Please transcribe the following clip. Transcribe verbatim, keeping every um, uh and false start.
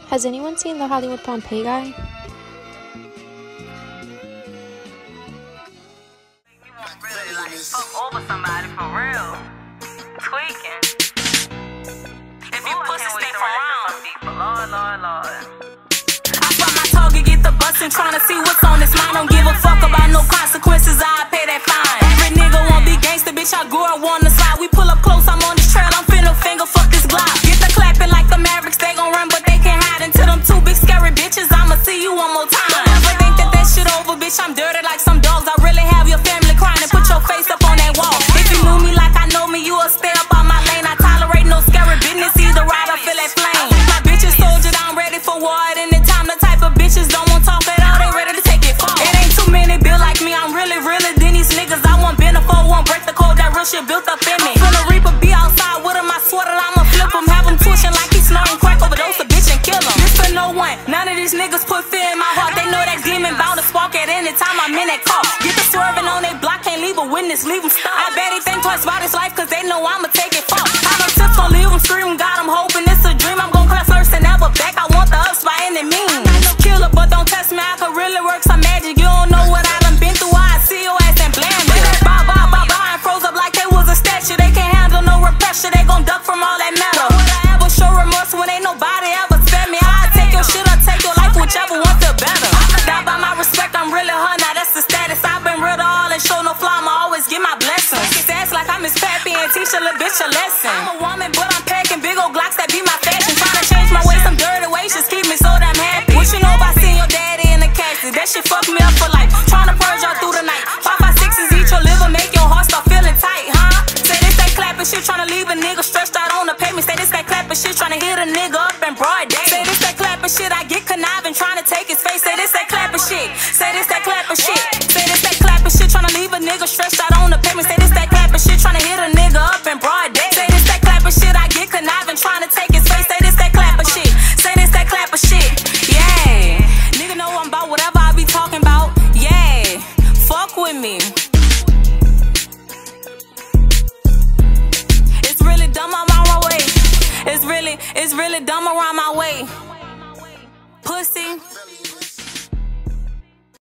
Has anyone seen the Hollywood Pompeii guy? Really like fuck over somebody for real. Tweaking. If you pussy stay for wrong. Lord, Lord, Lord. I fuck my target, get the bustin', tryna see what's on his mind. Don't give a fuck about no consequences, I pay that fine. Every nigga wanna be gangsta, bitch, I grew up on the side. We pull up close, I'm on this trail, I'm finna finger fuck this Glock. Get the clapping like the Mavericks, they gon' run, but they can't hide until them two big scary bitches. I'ma see you one more time. Don't ever think that that shit over, bitch, I'm dirty like some dogs. I really have your family crying and put your face up on that wall. If you knew me like I know me, you would stay up on my lane. I tolerate no scary business, either ride or feel that flame. My bitches soldier, I'm ready for war at any time. The type of bitches don't want talk at all, they ready to take it far. It ain't too many built like me, I'm really realer than these niggas. I want bend a four, won't break the code, that real shit built up in me. From the Reaper, be outside with him, I swear that I'ma flip him. Have him twitching like he's snorting crack, overdose a bitch and kill him. This for no one, none of these niggas put fear in my heart. They know that demon bound to spark at any time I'm in that car. Get the swerving on they block, can't leave a witness, leave him stuck. I bet he think twice about his life, cause they know I'ma take it far. I know tips gon' leave him screaming, got him hoping it's a dream. I'm gon' clap first and never back, I want the ups by any means. No killer, but don't test me, I could really work some magic. You don't know what I done been through, I see your ass and blam it. Bow, bow, bow, bow, and froze up like they was a statue. They can't handle no repression, they gon' duck from all that metal. Would I ever show remorse when ain't nobody ever spare me? I'll take your shit or take your life, whichever one feel better. Die by my respect, I'm really her, now that's the status. I've been real to all and show no flaw, I'ma always get my blessings. His ass like I'm his pappy and teach a little bitch a lesson. I'm a woman, but I'm packing big old Glocks that be my fashion. Trying to change my ways, some dirty ways, just keep me so damn happy. What you know about seeing your daddy in the casket? That shit fucked me up for life. Trying to purge y'all through the night. Five, five, sixes eat your liver, make your heart start feeling tight, huh? Say this that clapping shit, trying to leave a nigga stretched out on the pavement. Say this that clapping shit, trying to hit a nigga up in broad day. Say this that clapping shit, I get conniving, trying to take his face. Say this that clapping shit. Say this that clapping shit. Say this that clapping shit, trying to leave a nigga stretched out on the pavement. Say this that clapping shit, trying to hit a nigga up in broad day. Say this that clapping shit, I get conniving, trying to take his face. Say this that clapping shit. Say this that clapping shit. Yeah, nigga know I'm about whatever I be talking about. Yeah, fuck with me. It's really dumb around my way. It's really, it's really dumb around my way. Pussy.